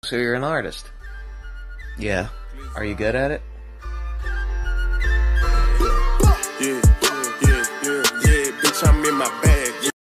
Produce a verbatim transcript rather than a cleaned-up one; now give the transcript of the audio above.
So you're an artist. Yeah. Are you good at it?